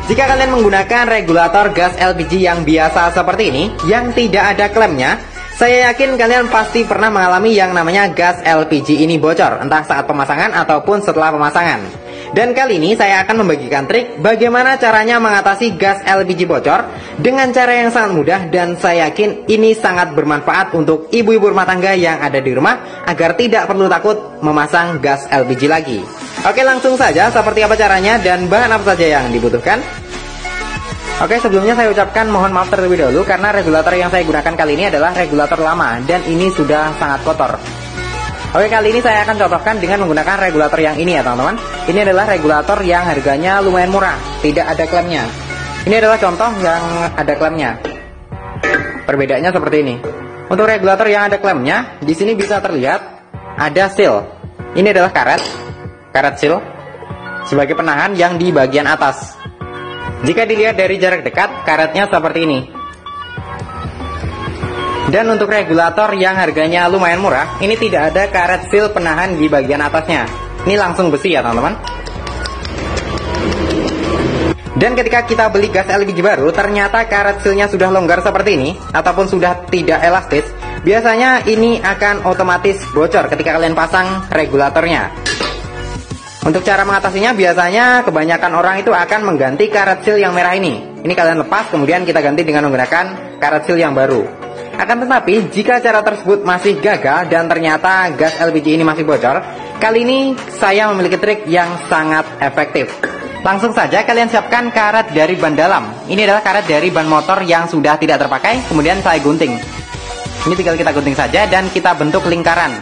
Jika kalian menggunakan regulator gas LPG yang biasa seperti ini, yang tidak ada klemnya, saya yakin kalian pasti pernah mengalami yang namanya gas LPG ini bocor, entah saat pemasangan ataupun setelah pemasangan. Dan kali ini saya akan membagikan trik bagaimana caranya mengatasi gas LPG bocor dengan cara yang sangat mudah, dan saya yakin ini sangat bermanfaat untuk ibu-ibu rumah tangga yang ada di rumah agar tidak perlu takut memasang gas LPG lagi. Oke, langsung saja seperti apa caranya dan bahan apa saja yang dibutuhkan. Oke, sebelumnya saya ucapkan mohon maaf terlebih dahulu karena regulator yang saya gunakan kali ini adalah regulator lama dan ini sudah sangat kotor. Oke, kali ini saya akan contohkan dengan menggunakan regulator yang ini ya teman-teman. Ini adalah regulator yang harganya lumayan murah, tidak ada klemnya. Ini adalah contoh yang ada klemnya. Perbedaannya seperti ini. Untuk regulator yang ada klemnya, di sini bisa terlihat ada seal. Ini adalah karet seal sebagai penahan yang di bagian atas. Jika dilihat dari jarak dekat, karetnya seperti ini. Dan untuk regulator yang harganya lumayan murah, ini tidak ada karet seal penahan di bagian atasnya. Ini langsung besi ya teman-teman. Dan ketika kita beli gas LPG baru, ternyata karet sealnya sudah longgar seperti ini, ataupun sudah tidak elastis, biasanya ini akan otomatis bocor ketika kalian pasang regulatornya. Untuk cara mengatasinya, biasanya kebanyakan orang itu akan mengganti karet seal yang merah ini. Ini kalian lepas, kemudian kita ganti dengan menggunakan karet seal yang baru. Akan tetapi, jika cara tersebut masih gagal dan ternyata gas LPG ini masih bocor, kali ini saya memiliki trik yang sangat efektif. Langsung saja kalian siapkan karet dari ban dalam. Ini adalah karet dari ban motor yang sudah tidak terpakai, kemudian saya gunting. Ini tinggal kita gunting saja dan kita bentuk lingkaran.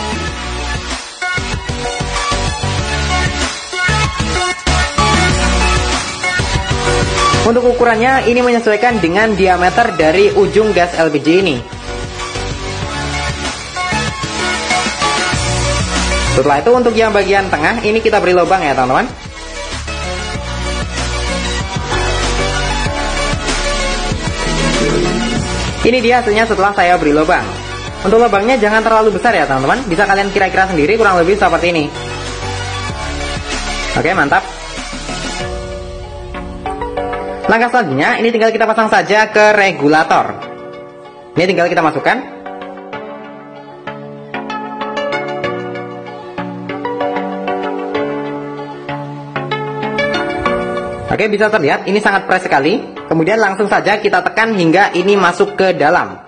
Untuk ukurannya, ini menyesuaikan dengan diameter dari ujung gas LPG ini. Setelah itu untuk yang bagian tengah, ini kita beri lubang ya teman-teman. Ini dia hasilnya setelah saya beri lubang. Untuk lubangnya jangan terlalu besar ya teman-teman. Bisa kalian kira-kira sendiri, kurang lebih seperti ini. Oke, mantap. Langkah selanjutnya, ini tinggal kita pasang saja ke regulator. Ini tinggal kita masukkan. Oke, bisa terlihat ini sangat pres sekali. Kemudian langsung saja kita tekan hingga ini masuk ke dalam.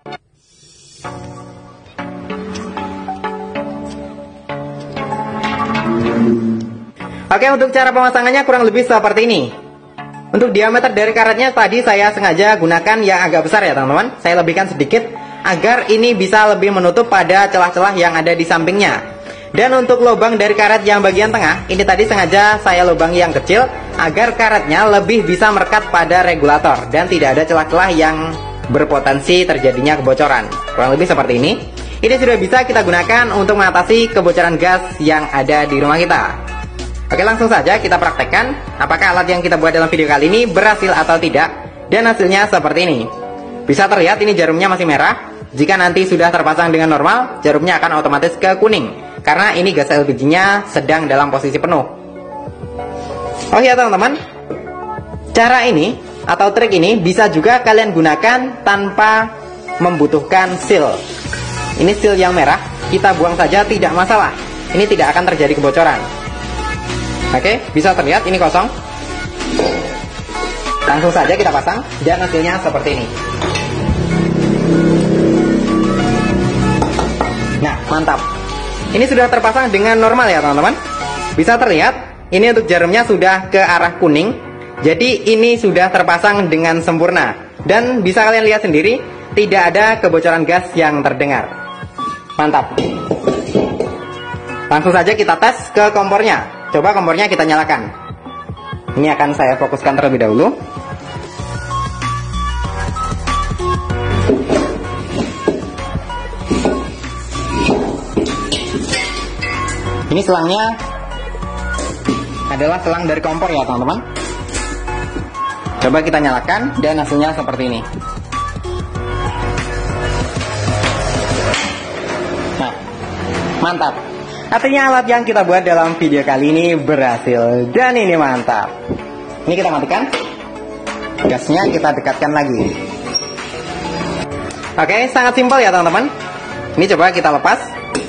Oke, untuk cara pemasangannya kurang lebih seperti ini. Untuk diameter dari karetnya tadi saya sengaja gunakan yang agak besar ya teman-teman. Saya lebihkan sedikit agar ini bisa lebih menutup pada celah-celah yang ada di sampingnya. Dan untuk lubang dari karet yang bagian tengah, ini tadi sengaja saya lubangi yang kecil agar karetnya lebih bisa merekat pada regulator dan tidak ada celah-celah yang berpotensi terjadinya kebocoran. Kurang lebih seperti ini. Ini sudah bisa kita gunakan untuk mengatasi kebocoran gas yang ada di rumah kita. Oke, langsung saja kita praktekkan apakah alat yang kita buat dalam video kali ini berhasil atau tidak. Dan hasilnya seperti ini. Bisa terlihat ini jarumnya masih merah. Jika nanti sudah terpasang dengan normal, jarumnya akan otomatis ke kuning, karena ini gas LPG-nya sedang dalam posisi penuh. Oh iya teman-teman, cara ini atau trik ini bisa juga kalian gunakan tanpa membutuhkan seal. Ini seal yang merah, kita buang saja tidak masalah. Ini tidak akan terjadi kebocoran. Oke, bisa terlihat ini kosong. Langsung saja kita pasang dan hasilnya seperti ini. Nah, mantap. Ini sudah terpasang dengan normal ya teman-teman. Bisa terlihat ini untuk jarumnya sudah ke arah kuning. Jadi ini sudah terpasang dengan sempurna. Dan bisa kalian lihat sendiri, tidak ada kebocoran gas yang terdengar. Mantap. Langsung saja kita tes ke kompornya. Coba kompornya kita nyalakan. Ini akan saya fokuskan terlebih dahulu. Ini selangnya adalah selang dari kompor ya teman-teman. Coba kita nyalakan dan hasilnya seperti ini. Nah, mantap. Artinya alat yang kita buat dalam video kali ini berhasil dan ini mantap. Ini kita matikan. Gasnya kita dekatkan lagi. Oke, sangat simpel ya teman-teman. Ini coba kita lepas.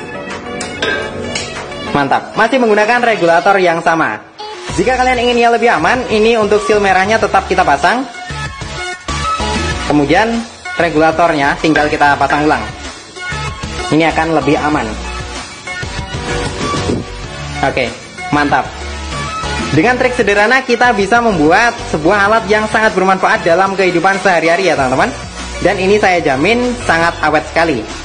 Mantap, masih menggunakan regulator yang sama. Jika kalian inginnya lebih aman, ini untuk seal merahnya tetap kita pasang. Kemudian regulatornya tinggal kita pasang ulang. Ini akan lebih aman. Oke, mantap. Dengan trik sederhana kita bisa membuat sebuah alat yang sangat bermanfaat dalam kehidupan sehari-hari ya teman-teman. Dan ini saya jamin sangat awet sekali.